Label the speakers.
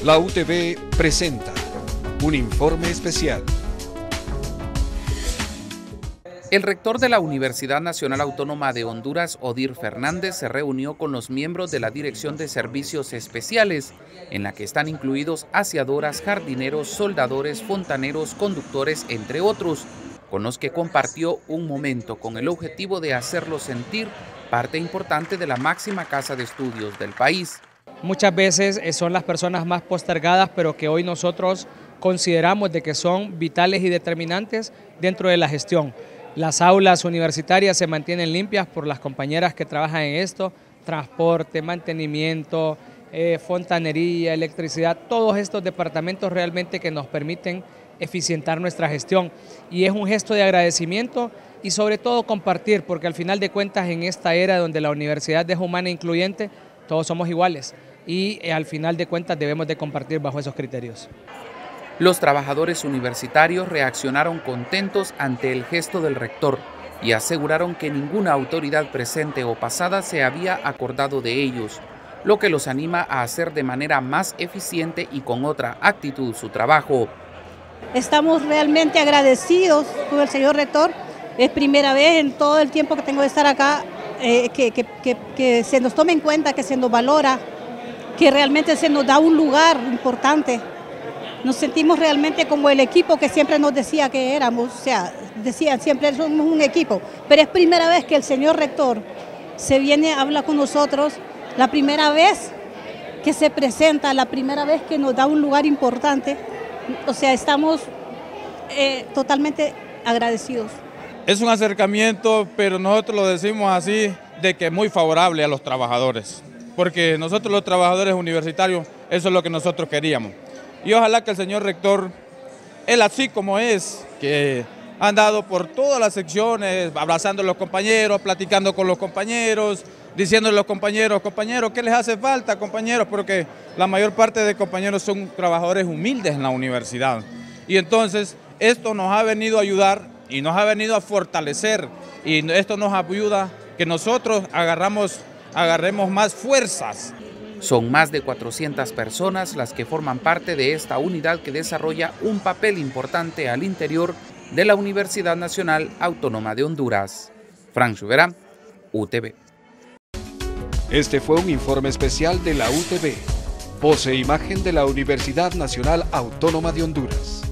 Speaker 1: La UTV presenta un informe especial.
Speaker 2: El rector de la Universidad Nacional Autónoma de Honduras, Odir Fernández, se reunió con los miembros de la Dirección de Servicios Especiales, en la que están incluidos aseadoras, jardineros, soldadores, fontaneros, conductores, entre otros, con los que compartió un momento con el objetivo de hacerlos sentir parte importante de la máxima casa de estudios del país.
Speaker 3: Muchas veces son las personas más postergadas, pero que hoy nosotros consideramos de que son vitales y determinantes dentro de la gestión. Las aulas universitarias se mantienen limpias por las compañeras que trabajan en esto, transporte, mantenimiento, fontanería, electricidad, todos estos departamentos realmente que nos permiten eficientar nuestra gestión. Y es un gesto de agradecimiento y sobre todo compartir, porque al final de cuentas en esta era donde la universidad es humana e incluyente, todos somos iguales y al final de cuentas debemos de compartir bajo esos criterios.
Speaker 2: Los trabajadores universitarios reaccionaron contentos ante el gesto del rector y aseguraron que ninguna autoridad presente o pasada se había acordado de ellos, lo que los anima a hacer de manera más eficiente y con otra actitud su trabajo.
Speaker 4: Estamos realmente agradecidos con el señor rector. Es primera vez en todo el tiempo que tengo de estar acá que se nos tome en cuenta, que se nos valora, que realmente se nos da un lugar importante. Nos sentimos realmente como el equipo que siempre nos decía que éramos, o sea, decían siempre somos un equipo, pero es primera vez que el señor rector se viene a hablar con nosotros, la primera vez que se presenta, la primera vez que nos da un lugar importante, o sea, estamos totalmente agradecidos.
Speaker 5: Es un acercamiento, pero nosotros lo decimos así, de que es muy favorable a los trabajadores, porque nosotros los trabajadores universitarios, eso es lo que nosotros queríamos. Y ojalá que el señor rector, él así como es, que ha andado por todas las secciones, abrazando a los compañeros, platicando con los compañeros, diciendo a los compañeros, ¿qué les hace falta, compañeros? Porque la mayor parte de compañeros son trabajadores humildes en la universidad. Y entonces esto nos ha venido a ayudar y nos ha venido a fortalecer, y esto nos ayuda que nosotros agarremos más fuerzas.
Speaker 2: Son más de 400 personas las que forman parte de esta unidad que desarrolla un papel importante al interior de la Universidad Nacional Autónoma de Honduras. Frank Rivera, UTV.
Speaker 1: Este fue un informe especial de la UTV, voz e imagen de la Universidad Nacional Autónoma de Honduras.